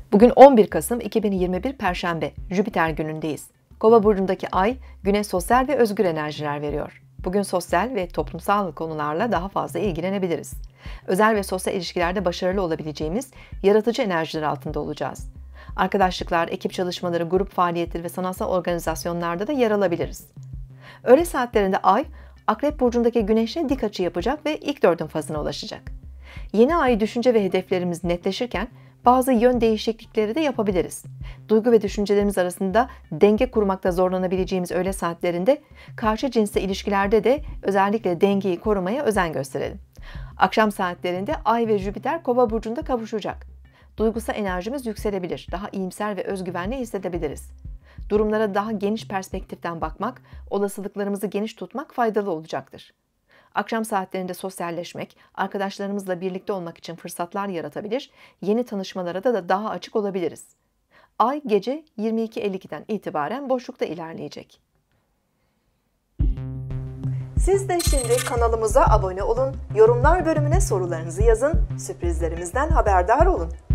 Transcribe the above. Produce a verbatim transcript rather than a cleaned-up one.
Bugün on bir Kasım iki bin yirmi bir Perşembe, Jüpiter günündeyiz. Kova burcundaki ay, güne sosyal ve özgür enerjiler veriyor. Bugün sosyal ve toplumsal konularla daha fazla ilgilenebiliriz. Özel ve sosyal ilişkilerde başarılı olabileceğimiz yaratıcı enerjiler altında olacağız. Arkadaşlıklar, ekip çalışmaları, grup faaliyetleri ve sanatsal organizasyonlarda da yer alabiliriz. Öğle saatlerinde ay, Akrep burcundaki güneşle dik açı yapacak ve ilk dördün fazına ulaşacak. Yeni ay düşünce ve hedeflerimiz netleşirken bazı yön değişiklikleri de yapabiliriz. Duygu ve düşüncelerimiz arasında denge kurmakta zorlanabileceğimiz öğle saatlerinde karşı cinsle ilişkilerde de özellikle dengeyi korumaya özen gösterelim. Akşam saatlerinde ay ve Jüpiter Kova burcunda kavuşacak. Duygusal enerjimiz yükselebilir, daha iyimser ve özgüvenli hissedebiliriz. Durumlara daha geniş perspektiften bakmak, olasılıklarımızı geniş tutmak faydalı olacaktır. Akşam saatlerinde sosyalleşmek, arkadaşlarımızla birlikte olmak için fırsatlar yaratabilir, yeni tanışmalara da daha açık olabiliriz. Ay gece yirmi iki elli ikiden itibaren boşlukta ilerleyecek. Siz de şimdi kanalımıza abone olun, yorumlar bölümüne sorularınızı yazın, sürprizlerimizden haberdar olun.